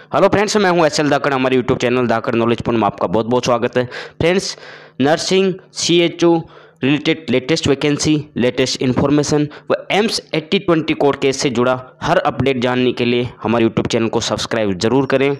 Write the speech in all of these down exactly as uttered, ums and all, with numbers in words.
Hello friends, मैं हूं S L Dhakad. हमारे YouTube channel Dhakad knowledge point में आपका बहुत बहुत स्वागत है। Friends, nursing C H O related latest vacancy, latest information व AIIMS eighty twenty court case से जुड़ा हर अपडेट जानने के लिए हमारे यूट्यूब चैनल को सब्सक्राइब जरूर करें।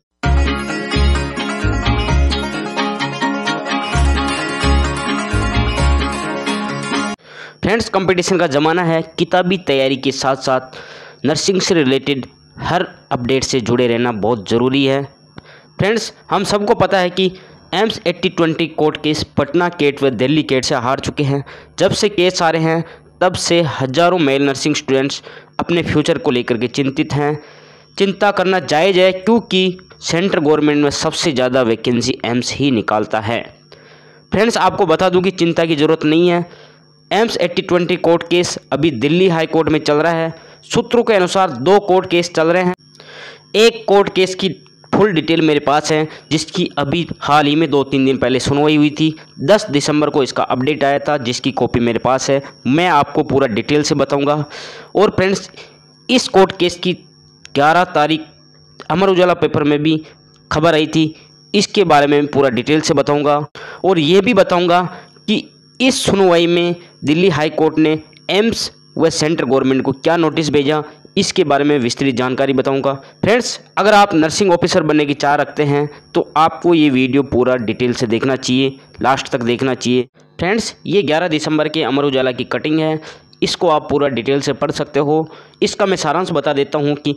फ्रेंड्स, कंपटीशन का ज़माना है। किताबी तैयारी के साथ साथ नर्सिंग से रिलेटेड हर अपडेट से जुड़े रहना बहुत ज़रूरी है। फ्रेंड्स, हम सबको पता है कि AIIMS eighty twenty court case Patna केट व दिल्ली केट से हार चुके हैं। जब से केस आ रहे हैं तब से हज़ारों मेल नर्सिंग स्टूडेंट्स अपने फ्यूचर को लेकर के चिंतित हैं। चिंता करना जायज़ है, क्योंकि सेंट्रल गवर्नमेंट में सबसे ज़्यादा वैकेंसी एम्स ही निकालता है। फ्रेंड्स, आपको बता दूं कि चिंता की ज़रूरत नहीं है। AIIMS eighty twenty court case अभी दिल्ली हाई कोर्ट में चल रहा है। सूत्रों के अनुसार दो कोर्ट केस चल रहे हैं। एक कोर्ट केस की फुल डिटेल मेरे पास है, जिसकी अभी हाल ही में दो तीन दिन पहले सुनवाई हुई थी। दस दिसंबर को इसका अपडेट आया था, जिसकी कॉपी मेरे पास है। मैं आपको पूरा डिटेल से बताऊंगा। और फ्रेंड्स, इस कोर्ट केस की ग्यारह तारीख अमर उजाला पेपर में भी खबर आई थी। इसके बारे में पूरा डिटेल से बताऊँगा और ये भी बताऊँगा कि इस सुनवाई में दिल्ली हाई कोर्ट ने एम्स व सेंट्रल गवर्नमेंट को क्या नोटिस भेजा, इसके बारे में विस्तृत जानकारी बताऊंगा। फ्रेंड्स, अगर आप नर्सिंग ऑफिसर बनने की चाह रखते हैं तो आपको ये वीडियो पूरा डिटेल से देखना चाहिए, लास्ट तक देखना चाहिए। फ्रेंड्स, ये ग्यारह दिसंबर के अमर उजाला की कटिंग है। इसको आप पूरा डिटेल से पढ़ सकते हो। इसका मैं सारांश बता देता हूँ कि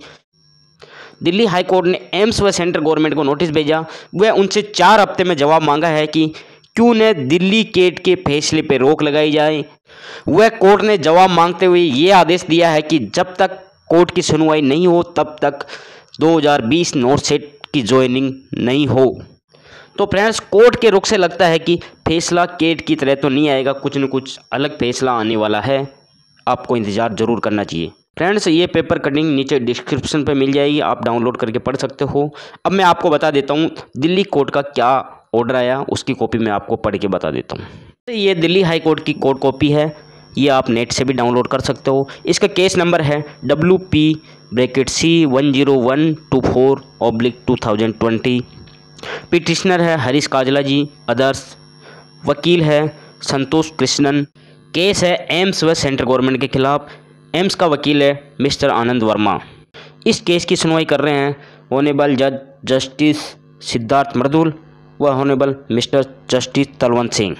दिल्ली हाई कोर्ट ने एम्स व सेंट्रल गवर्नमेंट को नोटिस भेजा। वह उनसे चार हफ्ते में जवाब मांगा है कि क्यों न दिल्ली केट के फैसले पर रोक लगाई जाए। वह कोर्ट ने जवाब मांगते हुए ये आदेश दिया है कि जब तक कोर्ट की सुनवाई नहीं हो तब तक दो हज़ार बीस नोट सेट की ज्वाइनिंग नहीं हो। तो फ्रेंड्स, कोर्ट के रुख से लगता है कि फैसला केट की तरह तो नहीं आएगा, कुछ न कुछ अलग फैसला आने वाला है। आपको इंतज़ार ज़रूर करना चाहिए। फ्रेंड्स, ये पेपर कटिंग नीचे डिस्क्रिप्शन पे मिल जाएगी, आप डाउनलोड करके पढ़ सकते हो। अब मैं आपको बता देता हूँ दिल्ली कोर्ट का क्या ऑर्डर आया, उसकी कॉपी मैं आपको पढ़ के बता देता हूँ। ये दिल्ली हाई कोर्ट की कोर्ट कॉपी है। ये आप नेट से भी डाउनलोड कर सकते हो। इसका केस नंबर है W P bracket C one zero one two four oblique two thousand twenty. Petitioner है हरीश काजला जी, अदर्स। वकील है संतोष कृष्णन। केस है एम्स व सेंट्रल गवर्नमेंट के खिलाफ। एम्स का वकील है मिस्टर आनंद वर्मा। इस केस की सुनवाई कर रहे हैं ऑनेबल जज जस्टिस सिद्धार्थ मृदुल व honourable mister justice Talwant Singh.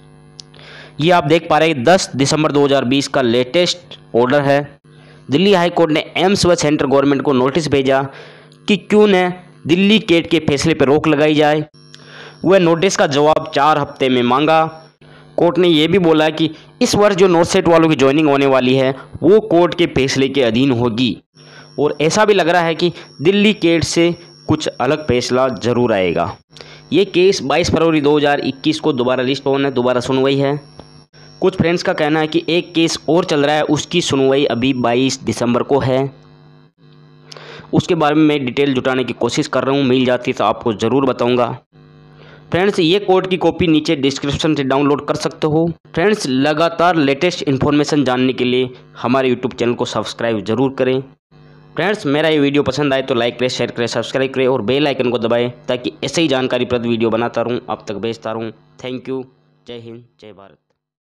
ये आप देख पा रहे हैं दस दिसंबर दो हज़ार बीस का लेटेस्ट ऑर्डर है। दिल्ली हाई कोर्ट ने एम्स व सेंट्रल गवर्नमेंट को नोटिस भेजा कि क्यों न दिल्ली केट के फैसले पर रोक लगाई जाए। वह नोटिस का जवाब चार हफ्ते में मांगा। कोर्ट ने यह भी बोला कि इस वर्ष जो नोट सेट वालों की ज्वाइनिंग होने वाली है वो कोर्ट के फैसले के अधीन होगी। और ऐसा भी लग रहा है कि दिल्ली केट से कुछ अलग फैसला जरूर आएगा। ये केस बाईस फरवरी दो हज़ार इक्कीस को दोबारा लिस्ट ऑन है, दोबारा सुनवाई है। कुछ फ्रेंड्स का कहना है कि एक केस और चल रहा है, उसकी सुनवाई अभी बाईस दिसंबर को है। उसके बारे में मैं डिटेल जुटाने की कोशिश कर रहा हूँ, मिल जाती तो आपको ज़रूर बताऊंगा। फ्रेंड्स, ये कोर्ट की कॉपी नीचे डिस्क्रिप्शन से डाउनलोड कर सकते हो। फ्रेंड्स, लगातार लेटेस्ट इन्फॉर्मेशन जानने के लिए हमारे यूट्यूब चैनल को सब्सक्राइब जरूर करें। फ्रेंड्स, मेरा ये वीडियो पसंद आए तो लाइक करें, शेयर करें, सब्सक्राइब करें और बेल आइकन को दबाएं, ताकि ऐसे ही जानकारीप्रद वीडियो बनाता रहूँ, अब तक भेजता रहूँ। Thank you. जय हिंद, जय भारत।